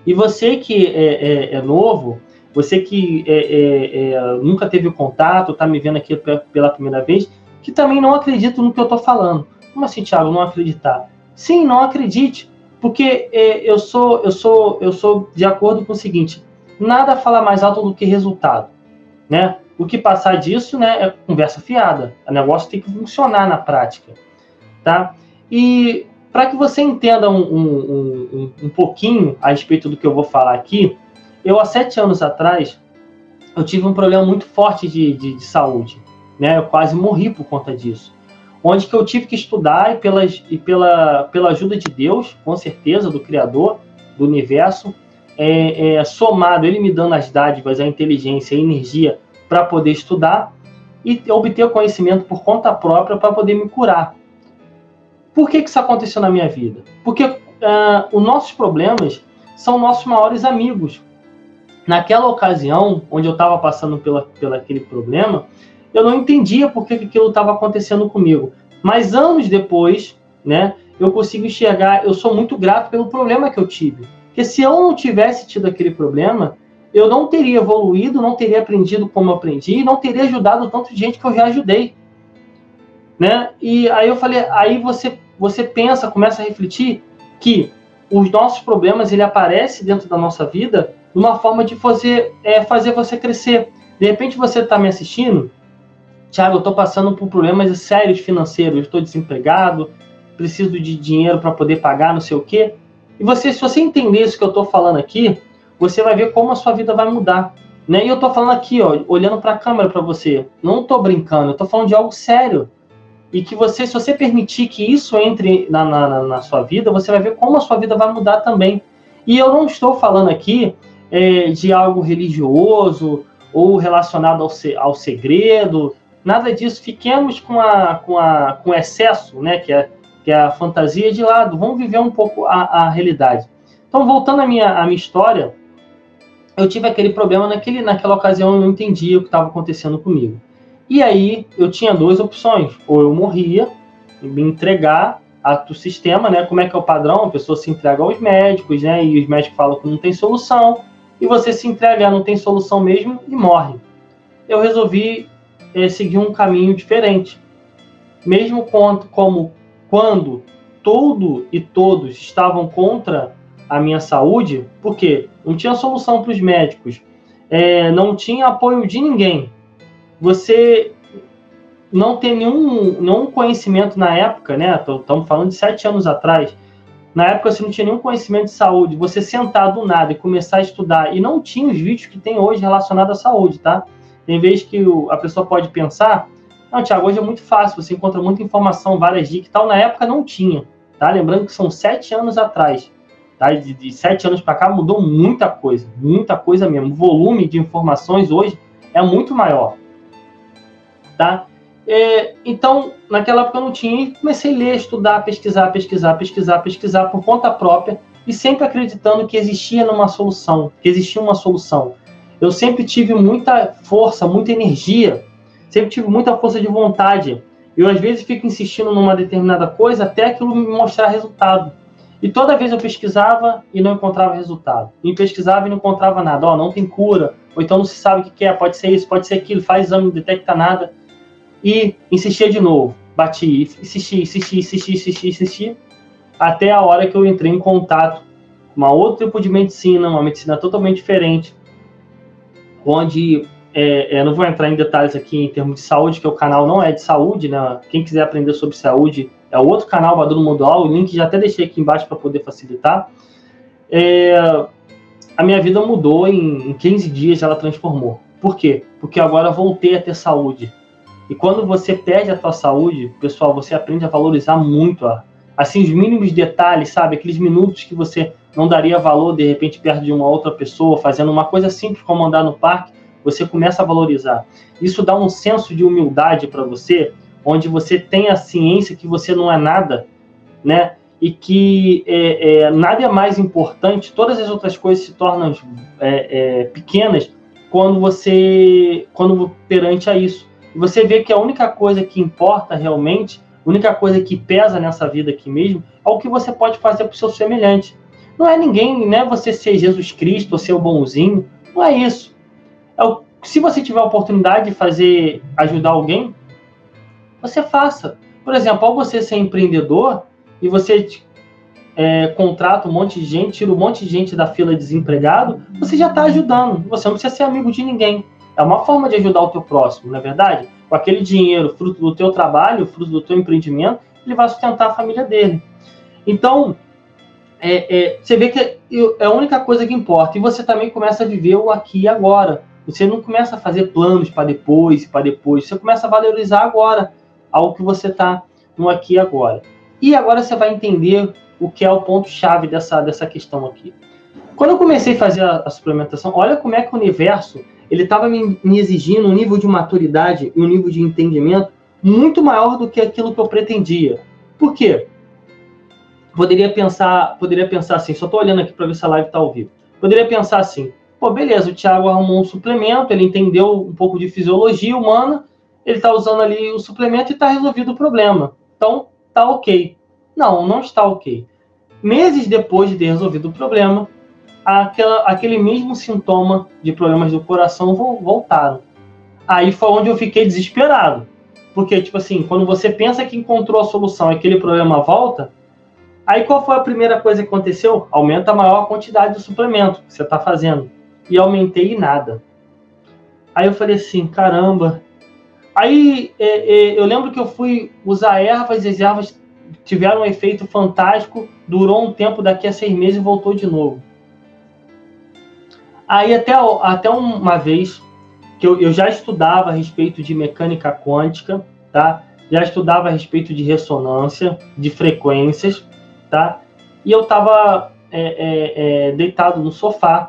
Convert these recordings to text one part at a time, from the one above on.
E você que é novo, você que nunca teve contato, está me vendo aqui pela primeira vez, que também não acredita no que eu estou falando. Como assim, Thiago, não acreditar? Sim, não acredite, porque eu sou de acordo com o seguinte: nada fala mais alto do que resultado, né? O que passar disso, né, é conversa fiada. O negócio tem que funcionar na prática, tá? E para que você entenda um pouquinho a respeito do que eu vou falar aqui, eu há 7 anos atrás, eu tive um problema muito forte de saúde, né? Eu quase morri por conta disso. Onde que eu tive que estudar e pela ajuda de Deus, com certeza, do Criador, do Universo, somado, Ele me dando as dádivas, a inteligência, a energia para poder estudar e obter o conhecimento por conta própria para poder me curar. Por que isso aconteceu na minha vida? Porque os nossos problemas são nossos maiores amigos. Naquela ocasião, onde eu estava passando pelo aquele problema, eu não entendia por que aquilo estava acontecendo comigo. Mas anos depois, né, eu consigo enxergar, eu sou muito grato pelo problema que eu tive. Porque se eu não tivesse tido aquele problema, eu não teria evoluído, não teria aprendido como eu aprendi, e não teria ajudado tanto de gente que eu já ajudei. Né? E aí eu falei, aí você pensa, começa a refletir que os nossos problemas, ele aparece dentro da nossa vida numa forma de fazer você crescer. De repente você está me assistindo, Thiago, eu estou passando por problemas sérios financeiros, eu estou desempregado, preciso de dinheiro para poder pagar, não sei o quê. E se você entender isso que eu estou falando aqui, você vai ver como a sua vida vai mudar. Né? E eu estou falando aqui, ó, olhando para a câmera para você. Não estou brincando, eu estou falando de algo sério. E que se você permitir que isso entre na sua vida, você vai ver como a sua vida vai mudar também. E eu não estou falando aqui de algo religioso ou relacionado ao segredo, nada disso. Fiquemos com o excesso, né, que é a fantasia, de lado. Vamos viver um pouco a realidade. Então, voltando à minha história, eu tive aquele problema naquela ocasião, eu não entendia o que estava acontecendo comigo. E aí eu tinha 2 opções: ou eu morria, me entregar ao sistema, né? Como é que é o padrão? A pessoa se entrega aos médicos, né? E os médicos falam que não tem solução, e você se entrega, não tem solução mesmo, e morre. Eu resolvi seguir um caminho diferente. Mesmo quando tudo e todos estavam contra a minha saúde, porque não tinha solução para os médicos, não tinha apoio de ninguém. Você não tem nenhum conhecimento na época, né? Estamos falando de 7 anos atrás. Na época você não tinha nenhum conhecimento de saúde. Você sentar do nada e começar a estudar, e não tinha os vídeos que tem hoje relacionados à saúde, tá? Tem vezes que a pessoa pode pensar, não, Thiago, hoje é muito fácil, você encontra muita informação, várias dicas e tal. Na época não tinha, tá? Lembrando que são 7 anos atrás. Tá? De 7 anos para cá mudou muita coisa mesmo. O volume de informações hoje é muito maior. Tá? Então, naquela época eu não tinha, e comecei a ler, estudar, pesquisar por conta própria, e sempre acreditando que existia uma solução. Eu sempre tive muita força, muita energia, sempre tive muita força de vontade. Eu, às vezes, fico insistindo numa determinada coisa até aquilo me mostrar resultado. E toda vez eu pesquisava e não encontrava resultado. E pesquisava e não encontrava nada. Não tem cura, ou então não se sabe o que é, pode ser isso, pode ser aquilo, faz exame, não detecta nada. E insistia de novo, bati, insisti, até a hora que eu entrei em contato com uma outro tipo de medicina, uma medicina totalmente diferente, onde, não vou entrar em detalhes aqui em termos de saúde, que o canal não é de saúde, né? Quem quiser aprender sobre saúde, é o outro canal, Badru Mundual, o link já até deixei aqui embaixo para poder facilitar. A minha vida mudou, em 15 dias ela transformou. Por quê? Porque agora eu voltei a ter saúde. E quando você perde a tua saúde, pessoal, você aprende a valorizar muito, assim, os mínimos detalhes, sabe? Aqueles minutos que você não daria valor, de repente, perto de uma outra pessoa, fazendo uma coisa simples como andar no parque, você começa a valorizar. Isso dá um senso de humildade para você, onde você tem a ciência que você não é nada, né? E que nada é mais importante, todas as outras coisas se tornam pequenas quando perante a isso. E você vê que a única coisa que importa realmente, a única coisa que pesa nessa vida aqui mesmo, é o que você pode fazer para o seu semelhante. Não é ninguém, não é você ser Jesus Cristo ou ser o bonzinho. Não é isso. Se você tiver a oportunidade de ajudar alguém, você faça. Por exemplo, ao você ser empreendedor e você contrata um monte de gente, tira um monte de gente da fila de desempregado, você já está ajudando. Você não precisa ser amigo de ninguém. É uma forma de ajudar o teu próximo, não é verdade? Com aquele dinheiro, fruto do teu trabalho, fruto do teu empreendimento, ele vai sustentar a família dele. Então, você vê que é a única coisa que importa. E você também começa a viver o aqui e agora. Você não começa a fazer planos para depois. Você começa a valorizar agora algo que você está no aqui e agora. E agora você vai entender o que é o ponto-chave dessa questão aqui. Quando eu comecei a fazer a suplementação, olha como é que o universo ele estava me exigindo um nível de maturidade e um nível de entendimento muito maior do que aquilo que eu pretendia. Por quê? Poderia pensar assim, só estou olhando aqui para ver se a live está ao vivo. Poderia pensar assim, pô, beleza, o Thiago arrumou um suplemento, ele entendeu um pouco de fisiologia humana, ele está usando ali o suplemento e está resolvido o problema. Então, tá ok. Não está ok. Meses depois de ter resolvido o problema, aquele mesmo sintoma de problemas do coração voltaram. Aí foi onde eu fiquei desesperado. Porque, tipo assim, quando você pensa que encontrou a solução e aquele problema volta, aí qual foi a primeira coisa que aconteceu? Aumenta a maior quantidade do suplemento que você está fazendo. E aumentei e nada. Aí eu falei assim, caramba. Aí eu lembro que eu fui usar ervas, e as ervas tiveram um efeito fantástico, durou um tempo, daqui a 6 meses voltou de novo. Aí até uma vez que eu já estudava a respeito de mecânica quântica, tá? Já estudava a respeito de ressonância, de frequências, tá? E eu estava deitado no sofá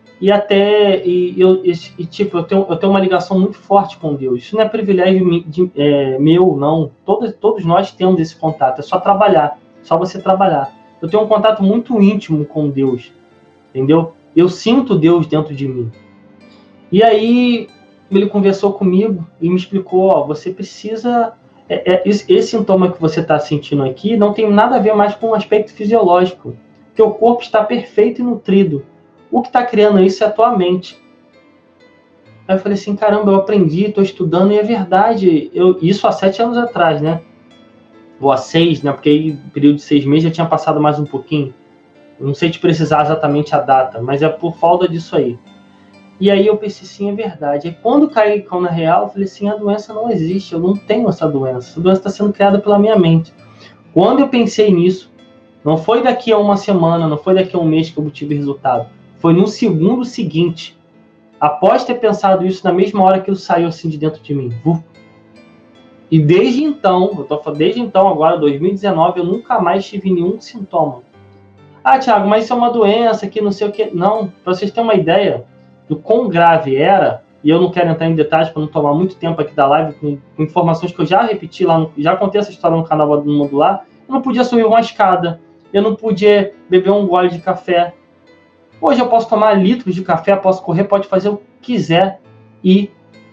tipo, eu tenho uma ligação muito forte com Deus. Isso não é privilégio meu, não. Todos nós temos esse contato. É só trabalhar, só você trabalhar. Eu tenho um contato muito íntimo com Deus, entendeu? Eu sinto Deus dentro de mim. E aí ele conversou comigo e me explicou, ó, você precisa... esse sintoma que você está sentindo aqui não tem nada a ver mais com o aspecto fisiológico. Teu corpo está perfeito e nutrido. O que está criando isso é a tua mente. Aí eu falei assim, caramba, eu aprendi, estou estudando, e é verdade. Isso há 7 anos atrás, né? Ou há 6, né? Porque aí, no período de 6 meses, já tinha passado mais um pouquinho. Eu não sei te precisar exatamente a data, mas é por falta disso aí. E aí eu pensei, sim, é verdade. Aí quando caiu na real, eu falei assim, a doença não existe, eu não tenho essa doença. Essa doença está sendo criada pela minha mente. Quando eu pensei nisso, não foi daqui a uma semana, não foi daqui a um mês que eu obtive resultado. Foi no segundo seguinte. Após ter pensado isso, na mesma hora que ele saiu assim de dentro de mim. E desde então, agora, 2019, eu nunca mais tive nenhum sintoma. Ah, Thiago, mas isso é uma doença que não sei o que. Não, para vocês terem uma ideia do quão grave era, e eu não quero entrar em detalhes para não tomar muito tempo aqui da live, com informações que eu já repeti lá, já contei essa história no canal do Modular, eu não podia subir uma escada, eu não podia beber um gole de café. Hoje eu posso tomar litros de café, posso correr, pode fazer o que quiser e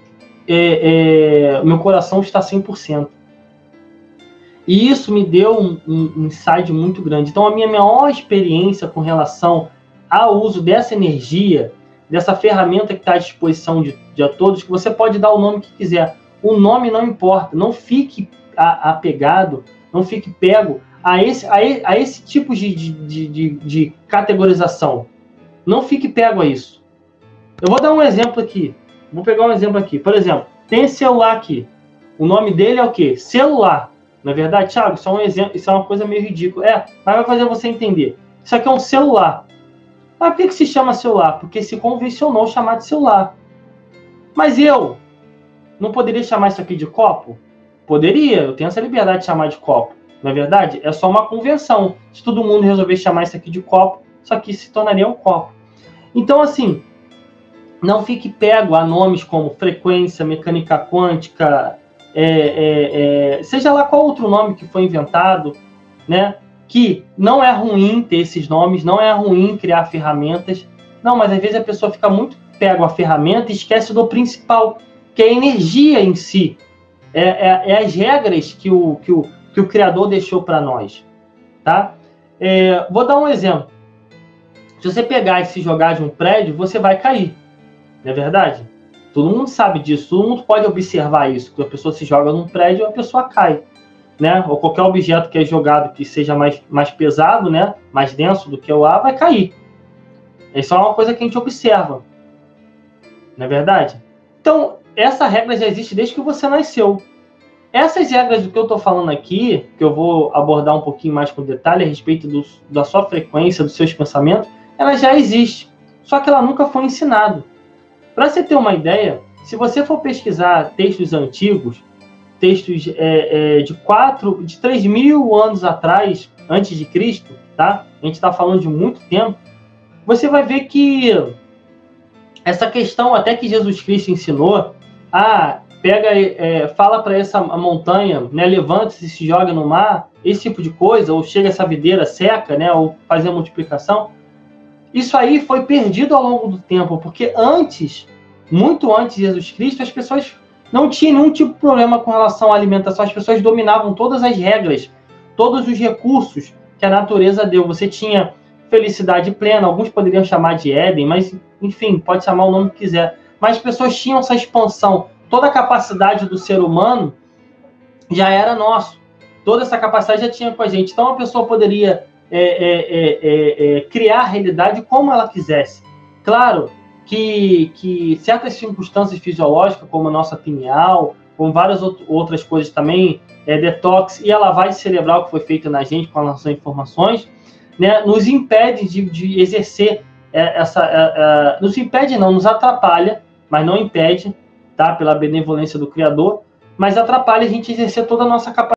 meu coração está 100%. E isso me deu um insight muito grande. Então, a minha maior experiência com relação ao uso dessa energia, dessa ferramenta que está à disposição de todos, que você pode dar o nome que quiser. O nome não importa. Não fique apegado, não fique pego a esse tipo de categorização. Não fique pego a isso. Eu vou dar um exemplo aqui. Vou pegar um exemplo aqui. Por exemplo, tem esse celular aqui. O nome dele é o quê? Celular. Na verdade, Thiago, isso é um exemplo, isso é uma coisa meio ridícula. Mas vai fazer você entender. Isso aqui é um celular. Mas por que se chama celular? Porque se convencionou chamar de celular. Mas eu não poderia chamar isso aqui de copo? Poderia, eu tenho essa liberdade de chamar de copo. Na verdade, é só uma convenção. Se todo mundo resolver chamar isso aqui de copo, isso aqui se tornaria um copo. Então, assim, não fique pego a nomes como frequência, mecânica quântica, seja lá qual outro nome que foi inventado, né? Que não é ruim ter esses nomes, não é ruim criar ferramentas. Não, mas às vezes a pessoa fica muito pego a ferramenta e esquece do principal, que é a energia em si. As regras que o Criador deixou para nós. Tá? Vou dar um exemplo. Se você pegar e se jogar de um prédio, você vai cair. Não é verdade? Todo mundo sabe disso, todo mundo pode observar isso, que a pessoa se joga num prédio e a pessoa cai, né? Ou qualquer objeto que é jogado que seja mais pesado, né? Mais denso do que o ar, vai cair. Isso é uma coisa que a gente observa. Não é verdade? Então, essa regra já existe desde que você nasceu. Essas regras do que eu estou falando aqui, que eu vou abordar um pouquinho mais com detalhe a respeito da sua frequência, dos seus pensamentos, ela já existe, só que ela nunca foi ensinada. Para você ter uma ideia, se você for pesquisar textos antigos, textos de 3.000 anos atrás, antes de Cristo, tá? A gente está falando de muito tempo, você vai ver que essa questão até que Jesus Cristo ensinou, fala para essa montanha, né, levanta-se e se joga no mar, esse tipo de coisa, ou chega essa videira seca, né, ou fazer a multiplicação, isso aí foi perdido ao longo do tempo, porque muito antes de Jesus Cristo, as pessoas não tinham nenhum tipo de problema com relação à alimentação, as pessoas dominavam todas as regras, todos os recursos que a natureza deu. Você tinha felicidade plena, alguns poderiam chamar de Éden, mas, enfim, pode chamar o nome que quiser. Mas as pessoas tinham essa expansão, toda a capacidade do ser humano já era nosso. Toda essa capacidade já tinha com a gente. Então, a pessoa poderia criar a realidade como ela quisesse. Claro que certas circunstâncias fisiológicas, como a nossa pineal, como várias outras coisas também, detox e a lavagem cerebral que foi feita na gente com relação a informações, né, nos impede de exercer nos impede não, nos atrapalha, mas não impede, tá, pela benevolência do Criador, mas atrapalha a gente exercer toda a nossa capacidade